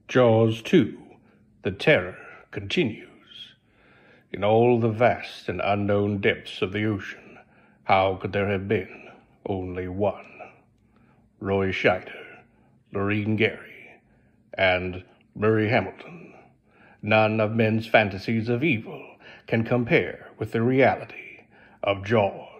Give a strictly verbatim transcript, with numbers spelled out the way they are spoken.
Jaws two, The Terror continues. In all the vast and unknown depths of the ocean, how could there have been only one? Roy Scheider, Lorene Gary, and Murray Hamilton. None of men's fantasies of evil can compare with the reality of Jaws.